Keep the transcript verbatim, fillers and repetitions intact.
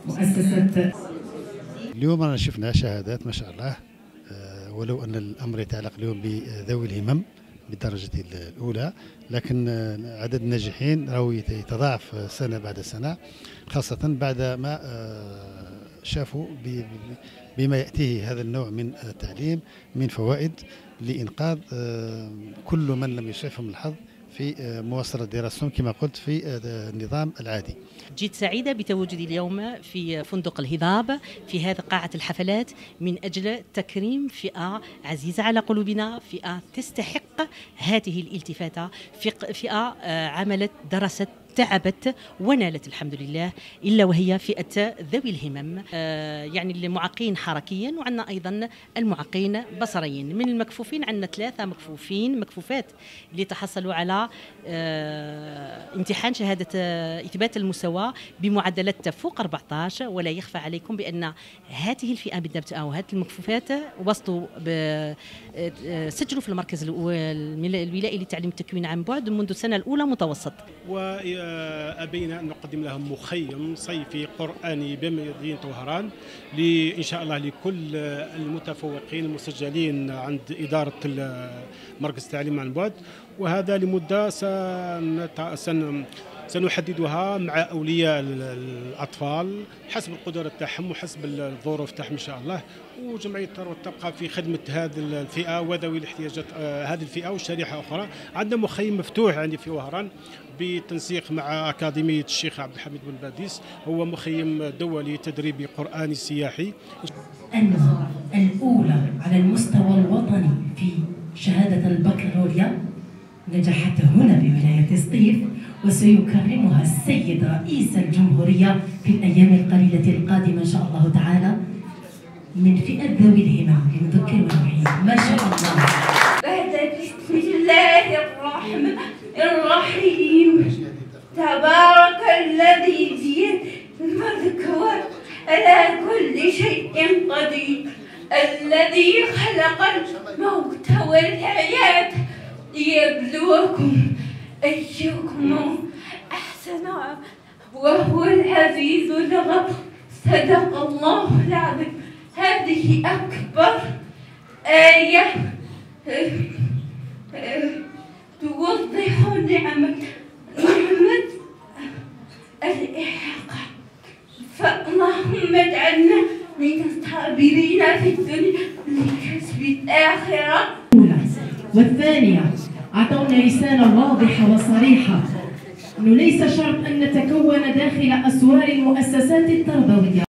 مؤسسة. اليوم أنا شفنا شهادات ما شاء الله، ولو أن الأمر يتعلق اليوم بذوي الهمم بالدرجة الأولى، لكن عدد الناجحين راهو يتضاعف سنة بعد سنة، خاصة بعد ما شافوا بما يأتيه هذا النوع من التعليم من فوائد لإنقاذ كل من لم يسعفهم الحظ في مواصلة دراستهم كما قلت في النظام العادي. جيت سعيدة بتواجدي اليوم في فندق الهضاب في هذه قاعة الحفلات من أجل تكريم فئة عزيزة على قلوبنا، فئة تستحق هذه الالتفاتة، فئة عملت درست تعبت ونالت الحمد لله، إلا وهي فئة ذوي الهمم، آه يعني المعاقين حركيا، وعندنا أيضا المعاقين بصريا. من المكفوفين عندنا ثلاثة مكفوفين مكفوفات اللي تحصلوا على آه امتحان شهادة آه إثبات المساواة بمعدلات فوق أربعة عشر، ولا يخفى عليكم بأن هذه الفئة بالضبط أو هذه المكفوفات وصلوا سجلوا في المركز الولائي لتعليم التكوين عن بعد منذ السنة الأولى متوسط. وأبينا أن نقدم لهم مخيم صيفي قرآني بمدينة وهران إن شاء الله لكل المتفوقين المسجلين عند إدارة مركز التعليم عن بعد، وهذا لمدة سن سنحددها مع أولياء الأطفال حسب القدرات تاعهم وحسب الظروف تاعهم إن شاء الله. وجمعية الثروة تبقى في خدمة هذه الفئة وذوي الاحتياجات هذه الفئة وشريحة أخرى. عندنا مخيم مفتوح عندي في وهران بالتنسيق مع أكاديمية الشيخ عبد الحميد بن باديس، هو مخيم دولي تدريبي قرآني سياحي. أنها الأولى على المستوى الوطني في شهادة البكالوريا نجحت هنا بولاية سطيف، وسيكرمها السيد رئيس الجمهورية في الأيام القليلة القادمة إن شاء الله تعالى من فئة ذوي الهمم لنذكر ونحيي. ما شاء الله. بسم الله الرحمن الرحيم. تبارك الذي بيده الملك على كل شيء قدير، الذي خلق الموت والحياة ليبلوكم أيكم أحسن، وهو العزيز الغفور. صدق الله العظيم. هذه أكبر آية توضح نعمة نعمة الإحقاق، فاللهم اجعلنا من الصابرين في الدنيا لكسب الآخرة. والثانية أعطونا رسالة واضحة وصريحة أنه ليس شرط أن نتكون داخل أسوار المؤسسات التربوية.